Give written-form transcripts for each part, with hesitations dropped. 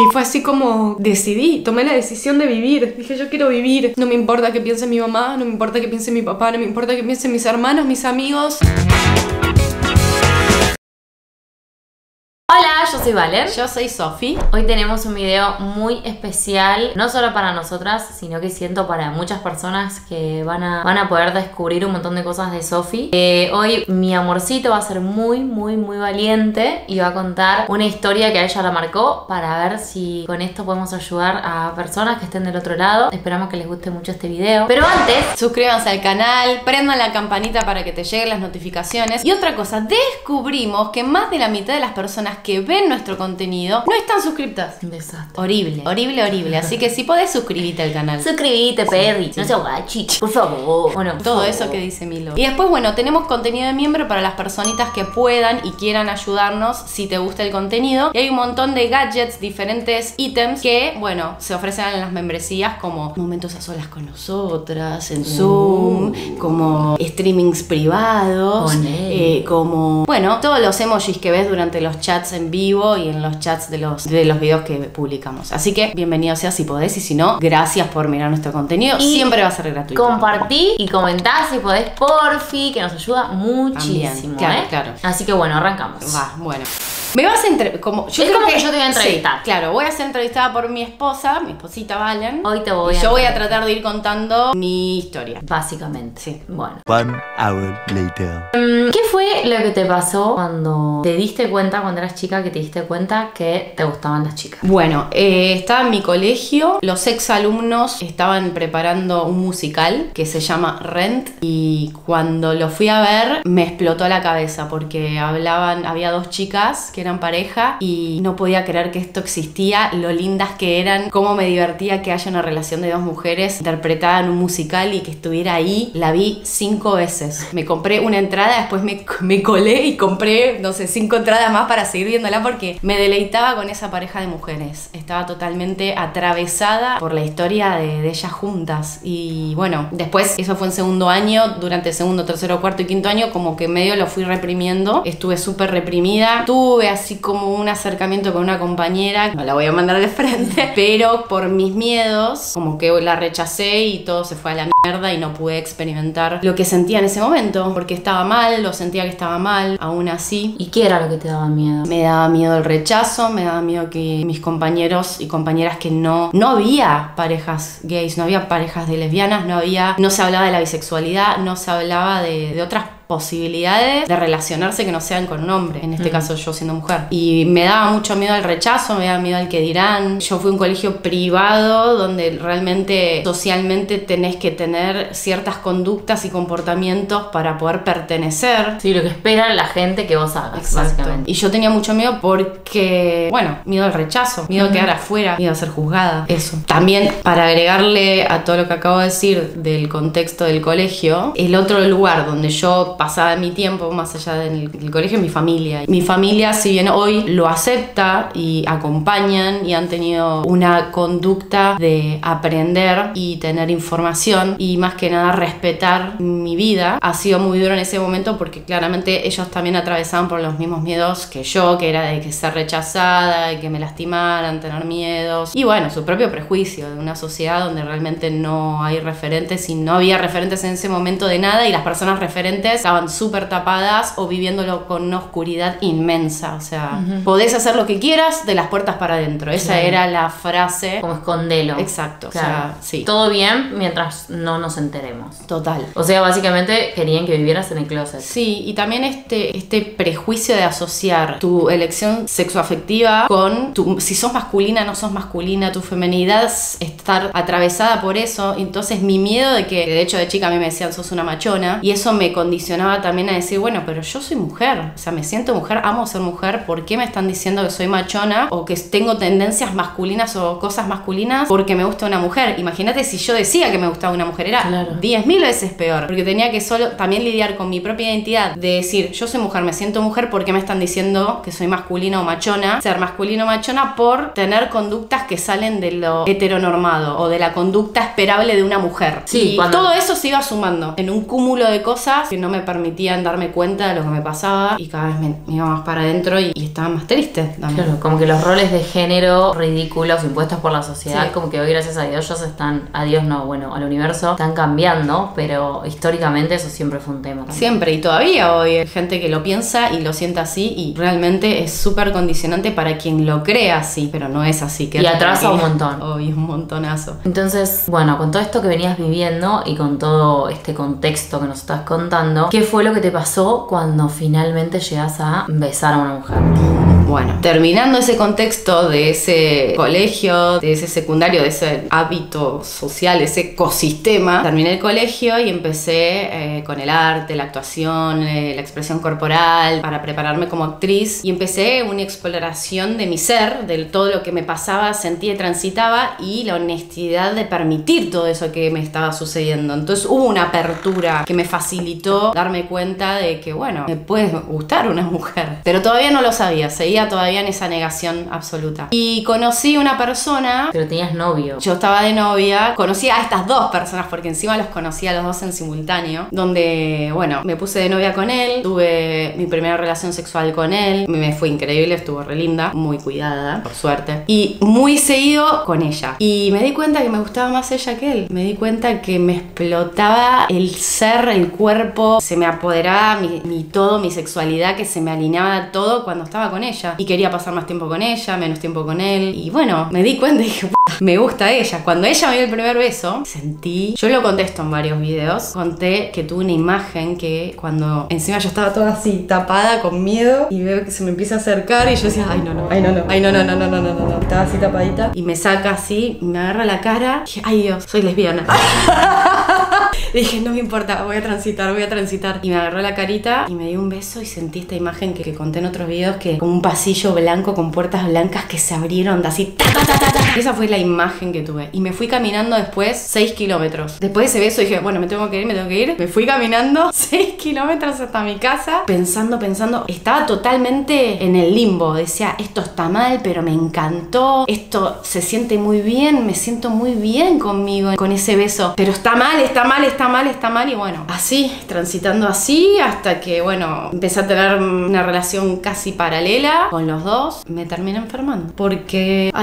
Y fue así como decidí, tomé la decisión de vivir. Dije, yo quiero vivir. No me importa que piense mi mamá, no me importa que piense mi papá, no me importa que piensen mis hermanos, mis amigos. Hola, yo soy Valen. Yo soy Sofi. Hoy tenemos un video muy especial, no solo para nosotras, sino que siento para muchas personas que van a poder descubrir un montón de cosas de Sofi. Hoy mi amorcito va a ser muy valiente y va a contar una historia que a ella la marcó para ver si con esto podemos ayudar a personas que estén del otro lado. Esperamos que les guste mucho este video. Pero antes, suscríbanse al canal, prendan la campanita para que te lleguen las notificaciones. Y otra cosa, descubrimos que más de la mitad de las personas que ven nuestro contenido no están suscriptas. un desastre. Horrible, horrible. Así que si podés, suscribite al canal. Suscríbete, perri. No seas guachi, por favor. Bueno, Todo eso que dice Milo. Y después, bueno, tenemos contenido de miembro para las personitas que puedan y quieran ayudarnos si te gusta el contenido. Y hay un montón de gadgets, diferentes ítems que, bueno, se ofrecen en las membresías, como momentos a solas con nosotras, en Zoom, como streamings privados, como, bueno, todos los emojis que ves durante los chats en vivo y en los chats de los videos que publicamos. Así que bienvenido sea si podés, y si no, gracias por mirar nuestro contenido. Y siempre va a ser gratuito. Compartí y comentá si podés, porfi, que nos ayuda muchísimo. También, claro. Así que bueno, arrancamos. Va, bueno. Me vas a entrevistar. Como yo es creo como que que yo te voy a entrevistar. Sí, claro, voy a ser entrevistada por mi esposa, mi esposita Valen. Hoy te voy y yo voy a tratar de ir contando mi historia. Básicamente. Sí. Bueno. 1 hour later. ¿Qué fue lo que te pasó cuando te diste cuenta, cuando eras chica, que te diste cuenta que te gustaban las chicas? Bueno, estaba en mi colegio, los exalumnos estaban preparando un musical que se llama Rent, y cuando lo fui a ver me explotó la cabeza porque había dos chicas que eran pareja y no podía creer que esto existía, lo lindas que eran, cómo me divertía que haya una relación de dos mujeres interpretada en un musical y que estuviera ahí. La vi 5 veces. Me compré una entrada, después me colé y compré, no sé, 5 entradas más para seguir viéndola porque me deleitaba con esa pareja de mujeres. Estaba totalmente atravesada por la historia de ellas juntas. Y bueno, después, eso fue en segundo año, durante el segundo, tercero, cuarto y quinto año, como que medio lo fui reprimiendo. Estuve súper reprimida. Tuve así como un acercamiento con una compañera, no la voy a mandar de frente, pero por mis miedos, como que la rechacé y todo se fue a la mierda y no pude experimentar lo que sentía en ese momento, porque estaba mal, lo sentía que estaba mal, aún así. ¿Y qué era lo que te daba miedo? Me daba miedo el rechazo, me daba miedo que mis compañeros y compañeras, que no había parejas gays, no había parejas de lesbianas, no se hablaba de la bisexualidad, no se hablaba de otras posibilidades de relacionarse que no sean con un hombre, en este caso yo siendo mujer. Y me daba mucho miedo al rechazo, me daba miedo al que dirán. Yo fui a un colegio privado donde realmente socialmente tenés que tener ciertas conductas y comportamientos para poder pertenecer. Sí, lo que espera la gente que vos hagas, básicamente. Y yo tenía mucho miedo porque, bueno, miedo al rechazo, miedo a quedar afuera, miedo a ser juzgada, eso. También, para agregarle a todo lo que acabo de decir del contexto del colegio, el otro lugar donde yo pasaba mi tiempo, más allá del colegio, mi familia. Mi familia, si bien hoy lo acepta y acompañan y han tenido una conducta de aprender y tener información y más que nada respetar mi vida, ha sido muy duro en ese momento porque claramente ellos también atravesaban por los mismos miedos que yo, que era de que ser rechazada, de que me lastimaran, tener miedos y bueno, su propio prejuicio de una sociedad donde realmente no hay referentes y no había referentes en ese momento de nada, y las personas referentes estaban súper tapadas o viviéndolo con una oscuridad inmensa. O sea, podés hacer lo que quieras de las puertas para adentro. Esa era la frase. Como escondelo. Exacto. Claro. O sea, sí. Todo bien mientras no nos enteremos. Total. O sea, básicamente querían que vivieras en el closet. Sí, y también este prejuicio de asociar tu elección sexoafectiva con si sos masculina, no sos masculina, tu femenidad, estar atravesada por eso. Entonces mi miedo de que, de hecho de chica a mí me decían sos una machona, y eso me condicionaba también a decir, bueno, pero yo soy mujer, o sea, me siento mujer, amo ser mujer, ¿por qué me están diciendo que soy machona o que tengo tendencias masculinas o cosas masculinas porque me gusta una mujer? Imagínate si yo decía que me gustaba una mujer, era 10.000 veces peor, porque tenía que solo también lidiar con mi propia identidad, de decir, yo soy mujer, me siento mujer, ¿por qué me están diciendo que soy masculina o machona? Ser masculino o machona por tener conductas que salen de lo heteronormado o de la conducta esperable de una mujer. Sí, y todo eso se iba sumando en un cúmulo de cosas que no me permitían darme cuenta de lo que me pasaba y cada vez me iba más para adentro y estaba más triste también. Claro, como que los roles de género ridículos impuestos por la sociedad, como que hoy gracias a Dios ya se están, a Dios no, bueno, al universo, están cambiando, pero históricamente eso siempre fue un tema también. Siempre, y todavía hoy hay gente que lo piensa y lo siente así y realmente es súper condicionante para quien lo crea así, pero no es así. Y atrasa un montón. Hoy un montonazo. Entonces, bueno, con todo esto que venías viviendo y con todo este contexto que nos estás contando, ¿qué fue lo que te pasó cuando finalmente llegas a besar a una mujer? Bueno, terminando ese contexto de ese colegio, de ese secundario, de ese hábito social, ese ecosistema, terminé el colegio y empecé con el arte, la actuación, la expresión corporal, para prepararme como actriz, y empecé una exploración de mi ser, de todo lo que me pasaba, sentía y transitaba, y la honestidad de permitir todo eso que me estaba sucediendo. Entonces hubo una apertura que me facilitó darme cuenta de que, bueno, me puede gustar una mujer, pero todavía no lo sabía, seguía todavía en esa negación absoluta. Y conocí una persona. Pero tenías novio. Yo estaba de novia, conocí a estas dos personas porque encima los conocí a los dos en simultáneo, donde, bueno, me puse de novia con él, tuve mi primera relación sexual con él, me fue increíble, estuvo re linda, muy cuidada, por suerte, y muy seguido con ella. Y me di cuenta que me gustaba más ella que él, me di cuenta que me explotaba el ser, el cuerpo, se me apoderaba mi todo, mi sexualidad, que se me alineaba todo cuando estaba con ella. Y quería pasar más tiempo con ella, menos tiempo con él. Y bueno, me di cuenta y dije, me gusta ella. Cuando ella me dio el primer beso, sentí... Yo lo contesto en varios videos. Conté que tuve una imagen que cuando encima yo estaba toda así, tapada, con miedo, y veo que se me empieza a acercar y yo decía, ay no, no. Estaba así tapadita y me saca así, me agarra la cara. Y dije, ay Dios, soy lesbiana. Y dije, no me importa, voy a transitar. Y me agarró la carita y me dio un beso y sentí esta imagen que conté en otros videos, que como un pasillo blanco con puertas blancas que se abrieron así, ta. Esa fue la imagen que tuve. Y me fui caminando después 6 kilómetros. Después de ese beso dije, bueno, me tengo que ir. Me fui caminando 6 kilómetros hasta mi casa, pensando. Estaba totalmente en el limbo. Decía, esto está mal, pero me encantó. Esto se siente muy bien, me siento muy bien conmigo, con ese beso. Pero está mal. Y bueno, así, transitando así, hasta que, bueno, empecé a tener una relación casi paralela con los dos. Me terminé enfermando. Porque,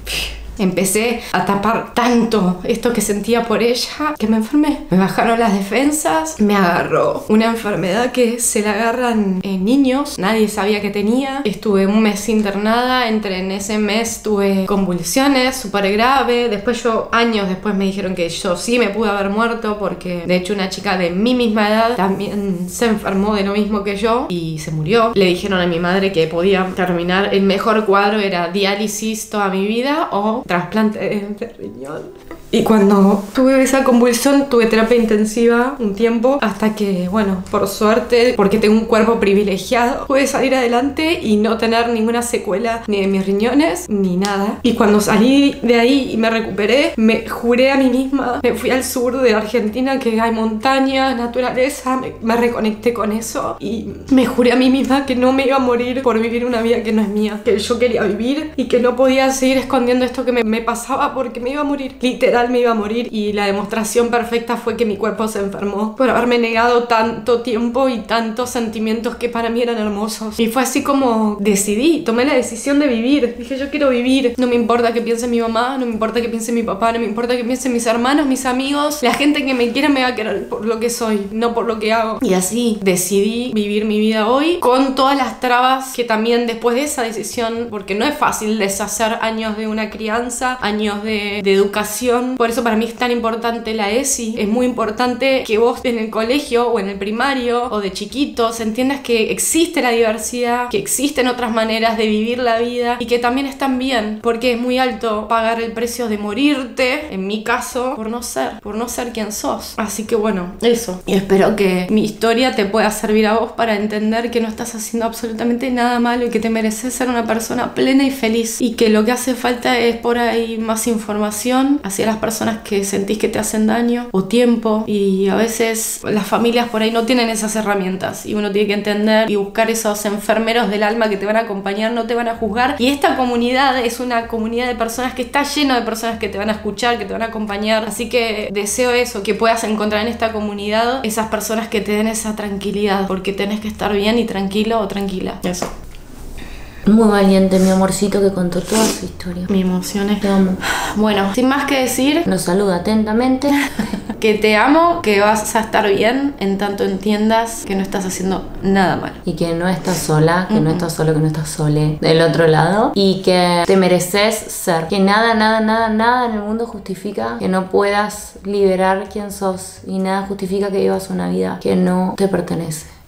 empecé a tapar tanto esto que sentía por ella que me enfermé. Me bajaron las defensas, me agarró una enfermedad que se la agarran en niños, nadie sabía que tenía. Estuve un mes internada, en ese mes tuve convulsiones súper graves. Después años después me dijeron que yo sí me pude haber muerto, porque de hecho una chica de mi misma edad también se enfermó de lo mismo que yo y se murió. Le dijeron a mi madre que podía terminar, el mejor cuadro era diálisis toda mi vida o trasplante de riñón. Y cuando tuve esa convulsión, tuve terapia intensiva un tiempo, hasta que, bueno, por suerte, porque tengo un cuerpo privilegiado, pude salir adelante y no tener ninguna secuela ni de mis riñones, ni nada. Y cuando salí de ahí y me recuperé, me juré a mí misma, me fui al sur de Argentina, que hay montañas, naturaleza, me reconecté con eso y me juré a mí misma que no me iba a morir por vivir una vida que no es mía, que yo quería vivir y que no podía seguir escondiendo esto que me pasaba, porque me iba a morir, literal me iba a morir. Y la demostración perfecta fue que mi cuerpo se enfermó por haberme negado tanto tiempo y tantos sentimientos que para mí eran hermosos. Y fue así como tomé la decisión de vivir. Dije, yo quiero vivir, no me importa que piense mi mamá, no me importa que piense mi papá, no me importa que piense mis hermanos, mis amigos, la gente que me quiera me va a querer por lo que soy, no por lo que hago. Y así decidí vivir mi vida hoy, con todas las trabas que también después de esa decisión, porque no es fácil deshacer años de una crianza, años de educación. Por eso para mí es tan importante la ESI. Es muy importante que vos en el colegio o en el primario o de chiquitos entiendas que existe la diversidad, que existen otras maneras de vivir la vida y que también están bien, porque es muy alto pagar el precio de morirte, en mi caso, por no ser quien sos. Así que bueno, eso. Y espero que mi historia te pueda servir a vos para entender que no estás haciendo absolutamente nada malo y que te mereces ser una persona plena y feliz, y que lo que hace falta es por ahí más información hacia las personas que sentís que te hacen daño o tiempo, y a veces las familias por ahí no tienen esas herramientas y uno tiene que entender y buscar esos enfermeros del alma que te van a acompañar, no te van a juzgar. Y esta comunidad es una comunidad de personas que está lleno de personas que te van a escuchar, que te van a acompañar, así que deseo eso, que puedas encontrar en esta comunidad esas personas que te den esa tranquilidad, porque tenés que estar bien y tranquilo o tranquila. Eso. Muy valiente, mi amorcito, que contó toda su historia. Me emocioné. Te amo. Bueno, sin más que decir, Nos saluda atentamente. que te amo, que vas a estar bien en tanto entiendas que no estás haciendo nada mal. Y que no estás sola, que no estás solo, que no estás sole del otro lado. Y que te mereces ser. Que nada, nada, nada, nada en el mundo justifica que no puedas liberar quién sos. Y nada justifica que vivas una vida que no te pertenece.